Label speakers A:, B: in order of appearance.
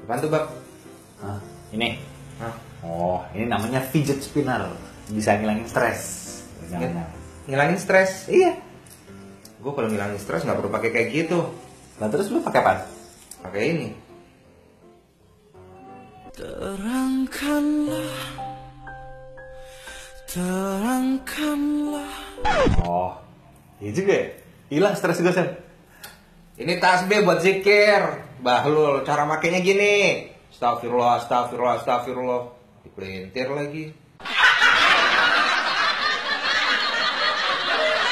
A: Apaan tuh, Bang?
B: Hah? Ini?
A: Hah?
B: Oh, ini namanya fidget spinner. Bisa ngilangin stres.
A: Ngilangin stres?
B: Iya.
A: Gue kalau ngilangin stres nggak perlu pakai kayak gitu.
B: Nah terus lu pakai apa?
A: Pakai ini.
C: Terangkanlah, terangkanlah.
B: Oh, iya juga ya? Hilang stres juga, Sen.
A: Ini tasbih buat zikir. Bahlul, cara makainya gini. Astagfirullah, astagfirullah, astagfirullah. Dipelintir lagi.